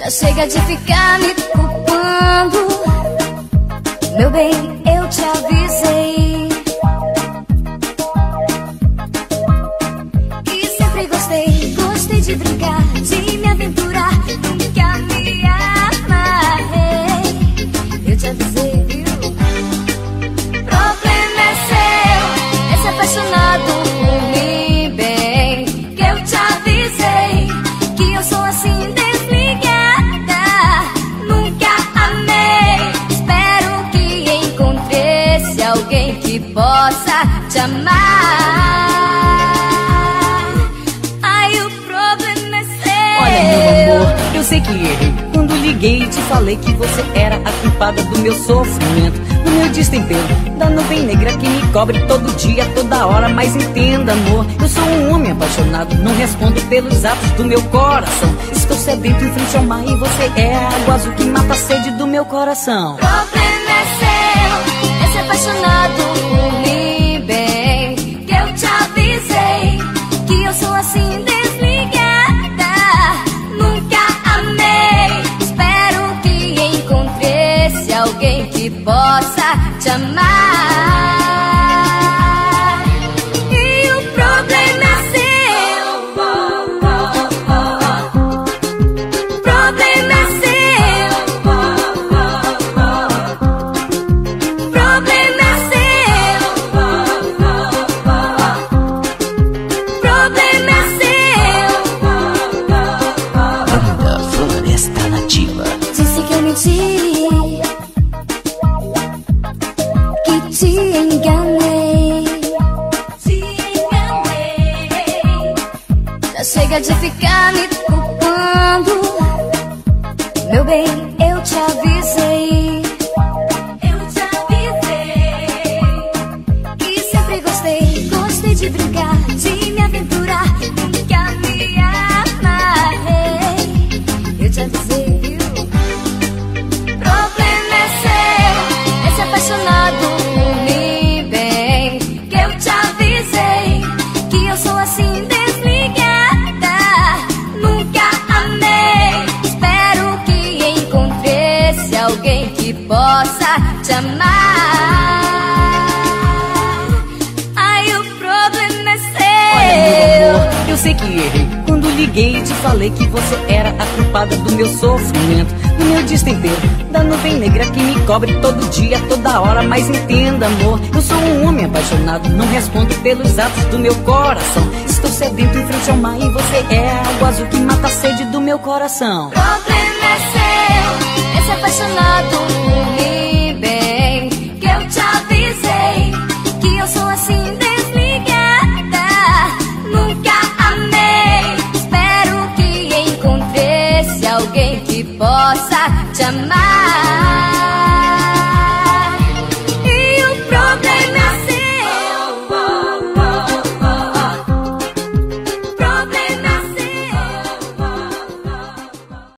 Chega de ficar me culpando, meu bem, eu te avisei. E sempre gostei de brincar, de me aventurar, nunca me amarrei. Eu te avisei, viu? Problema é seu, é ser apaixonado por mim, bem, que eu te avisei, que eu sou assim desligada. Alguém que possa te amar. Ai, o problema é seu. Olha, meu amor, eu sei que errei quando liguei e te falei que você era a culpada do meu sofrimento, do meu destempero, da nuvem negra que me cobre todo dia, toda hora. Mas entenda, amor, eu sou um homem apaixonado, não respondo pelos atos do meu coração. Estou sedento em frente ao mar e você é a água azul que mata a sede do meu coração. O problema é seu, é ser apaixonado por mim, bem, que eu te avisei, que eu sou assim desligada, nunca amei. Espero que encontresse alguém que possa te amar. E o problema é seu, o problema é seu, o problema é seu, o problema é seu. Banda Floresta Nativa. Disse que eu menti, que te enganei, Já chega de ficar me culpando, meu bem, eu te avisei. E sempre gostei de brincar, de me aventurar, nunca me amarrei. Eu te avisei, viu? Problema é seu, é ser apaixonado por mim, bem, que eu te avisei, que eu sou assim desligada, nunca amei. Espero que encontresse alguém que possa te amar. Ai, o problema é seu. Olha, meu amor, eu sei que errei quando liguei e te falei que você era a culpada do meu sofrimento, do meu destempero, da nuvem negra que me cobre todo dia, toda hora. Mas entenda, amor, eu sou um homem apaixonado, não respondo pelos atos do meu coração. Estou sedento em frente ao mar e você é a água azul que mata a sede do meu coração. Problema é seu, é ser apaixonado por mim, bem, que eu te avisei, que eu sou assim desligada, nunca amei. Espero que encontresse alguém que possa te amar.